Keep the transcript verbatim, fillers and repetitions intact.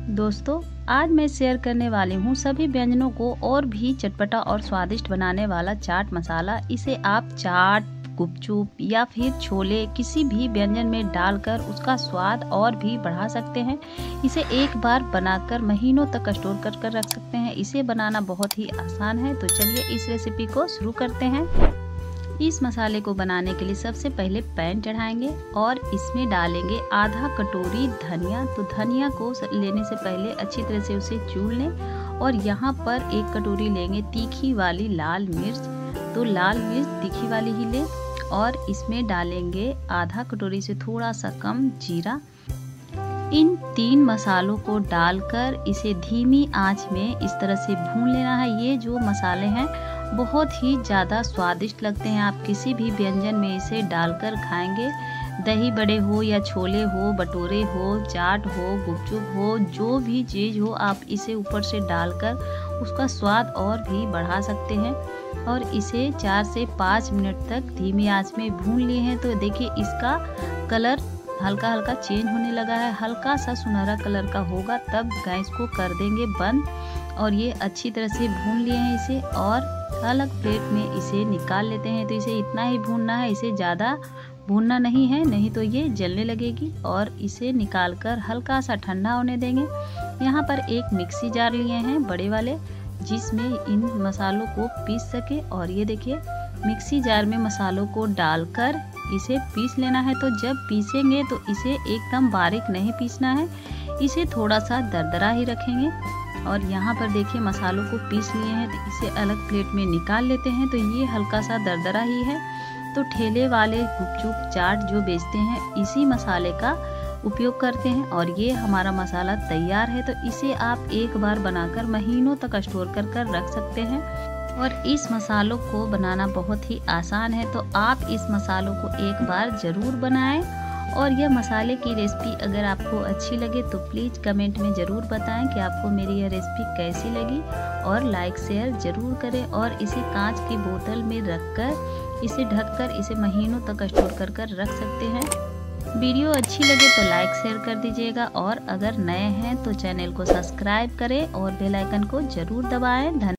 दोस्तों, आज मैं शेयर करने वाली हूँ सभी व्यंजनों को और भी चटपटा और स्वादिष्ट बनाने वाला चाट मसाला। इसे आप चाट, गुपचुप या फिर छोले किसी भी व्यंजन में डालकर उसका स्वाद और भी बढ़ा सकते हैं। इसे एक बार बनाकर महीनों तक स्टोर कर कर रख सकते हैं। इसे बनाना बहुत ही आसान है, तो चलिए इस रेसिपी को शुरू करते हैं। इस मसाले को बनाने के लिए सबसे पहले पैन चढ़ाएंगे और इसमें डालेंगे आधा कटोरी धनिया। तो धनिया को लेने से पहले अच्छी तरह से उसे चूर लें और यहाँ पर एक कटोरी लेंगे तीखी वाली लाल मिर्च। तो लाल मिर्च तीखी वाली ही लें और इसमें डालेंगे आधा कटोरी से थोड़ा सा कम जीरा। इन तीन मसालों को डालकर इसे धीमी आंच में इस तरह से भून लेना है। ये जो मसाले हैं बहुत ही ज़्यादा स्वादिष्ट लगते हैं। आप किसी भी व्यंजन में इसे डालकर खाएंगे, दही बड़े हो या छोले हो, भटूरे हो, चाट हो, गुपचुप हो, जो भी चीज़ हो आप इसे ऊपर से डालकर उसका स्वाद और भी बढ़ा सकते हैं। और इसे चार से पाँच मिनट तक धीमी आंच में भून लिए हैं। तो देखिए इसका कलर हल्का हल्का चेंज होने लगा है, हल्का सा सुनहरा कलर का होगा तब गैस को कर देंगे बंद। और ये अच्छी तरह से भून लिए हैं इसे और अलग प्लेट में इसे निकाल लेते हैं। तो इसे इतना ही भूनना है, इसे ज़्यादा भूनना नहीं है, नहीं तो ये जलने लगेगी। और इसे निकालकर हल्का सा ठंडा होने देंगे। यहाँ पर एक मिक्सी जार लिए हैं बड़े वाले, जिसमें इन मसालों को पीस सके। और ये देखिए मिक्सी जार में मसालों को डालकर इसे पीस लेना है। तो जब पीसेंगे तो इसे एकदम बारीक नहीं पीसना है, इसे थोड़ा सा दरदरा ही रखेंगे। और यहाँ पर देखिए मसालों को पीस लिए हैं, तो इसे अलग प्लेट में निकाल लेते हैं। तो ये हल्का सा दरदरा ही है। तो ठेले वाले गुपचुप चाट जो बेचते हैं इसी मसाले का उपयोग करते हैं और ये हमारा मसाला तैयार है। तो इसे आप एक बार बनाकर महीनों तक स्टोर कर कर रख सकते हैं। और इस मसालों को बनाना बहुत ही आसान है, तो आप इस मसालों को एक बार ज़रूर बनाएं। और यह मसाले की रेसिपी अगर आपको अच्छी लगे तो प्लीज़ कमेंट में ज़रूर बताएं कि आपको मेरी यह रेसिपी कैसी लगी। और लाइक शेयर ज़रूर करें और इसे कांच की बोतल में रखकर इसे ढककर इसे महीनों तक स्टोर कर कर रख सकते हैं। वीडियो अच्छी लगे तो लाइक शेयर कर दीजिएगा और अगर नए हैं तो चैनल को सब्सक्राइब करें और बेल आइकन को ज़रूर दबाएं। धन्यवाद।